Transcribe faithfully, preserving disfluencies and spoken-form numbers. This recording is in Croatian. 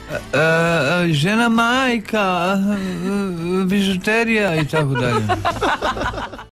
E, žena majka, e, bižuterija i tako dalje.